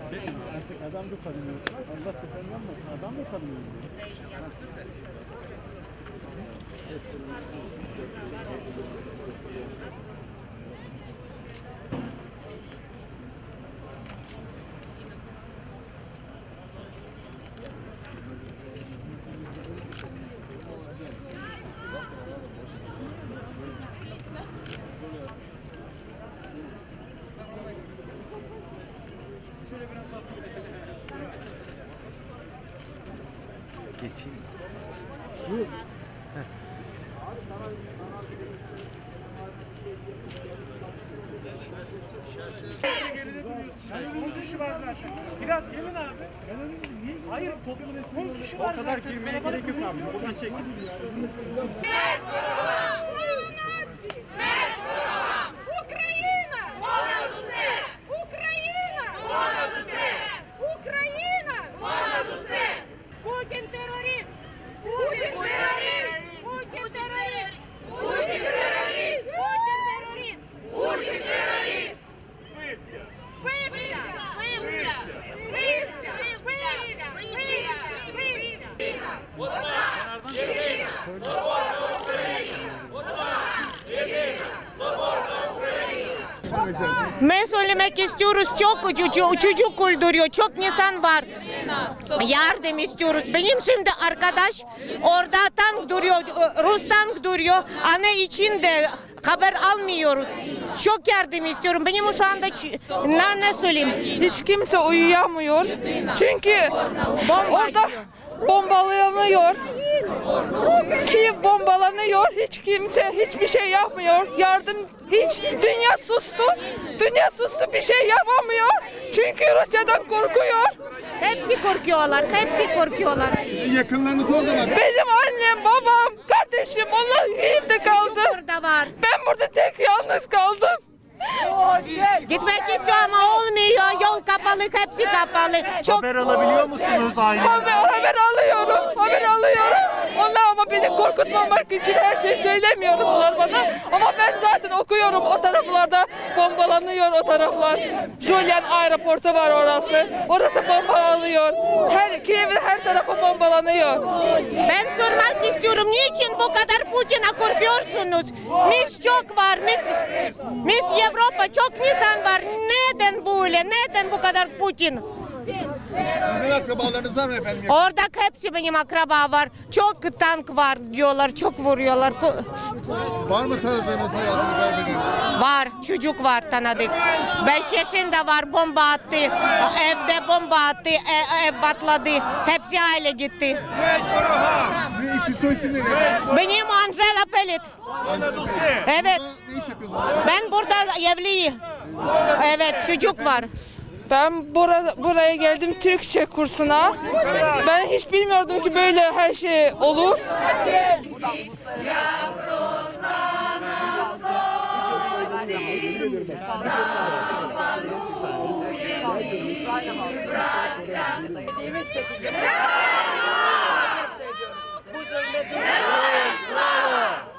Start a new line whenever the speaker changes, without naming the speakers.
Artık adam da tanımıyor. Allah köpeğinden mi? Adam da tanımıyor.
Geçeyim.
Buyur.
Bunun işi var zaten. Biraz gelin abi. Hayır, toplumun işi var.
O kadar girmeye gerek yok abi. Buradan çek.
Україна! Понад усе! Україна! Понад усе! Україна! Понад усе! Путін терорист! Путін терорист! Путін терорист! Путін терорист! Путін терорист! Путін терорист! Вбивця! Вбивця! Вбивця! Вбивця! Вбивця! Вбивця! Одна! Єдина! Соборна Україна! Одна! Єдина! Соборна Україна!
Ben söylemek istiyoruz, çok çocuk öldürüyor, çok insan var. Yardım istiyoruz. Benim şimdi arkadaş orada tank duruyor, Rus tank duruyor. Ana için de haber almıyoruz. Çok yardım istiyorum. Benim şu anda ne söyleyeyim?
Hiç kimse uyuyamıyor. Çünkü orada bombalanıyor. Kiev bombalanıyor. Hiç kimse hiçbir şey yapmıyor. Yardım hiç. Dünya sustu. Dünya sustu, bir şey yapamıyor. Çünkü Rusya'dan korkuyor.
Hepsi korkuyorlar, hepsi korkuyorlar.
Sizin yakınlarınız orada mı?
Benim annem, babam, kardeşim onlar evde kaldı.
Burada var.
Ben burada tek yalnız kaldım.
Gitmek istiyor ama olmuyor. Yol kapalı, hepsi kapalı. Çok
Haber alabiliyor musunuz aile?
Haber alıyorum. Haber alıyorum. Onlar ama beni korkutmamak için her şey söylemiyorum bunlar bana. Ama ben zaten okuyorum, o taraflarda bombalanıyor o taraflar. Julian aeroportu var orası. Orası bombalanıyor. Kiev'in her tarafı bombalanıyor.
Ben sormak istiyorum. Niçin bu kadar Putin'e korkuyorsunuz? Mis çok var. Mis Avrupa çok insan var. Neden böyle? Neden bu kadar Putin?
Sizin akrabalarınız var mı efendim?
Orada hepsi benim akraba var. Çok tank var diyorlar. Çok vuruyorlar.
Var mı tanıdığınız hayatını kaybeden?
Var. Çocuk var tanıdık. 5 yaşında var. Bomba attı. Evde bomba attı. Ev patladı. Hepsi aile gitti.
Sizin isim soy isim neydi efendim?
Benim Angela Pelit. Evet.
Ne iş yapıyorsunuz?
Ben burada evliyim. Evet, çocuk var.
Ben buraya geldim Türkçe kursuna. Ben hiç bilmiyordum ki böyle her şey olur.
Слава!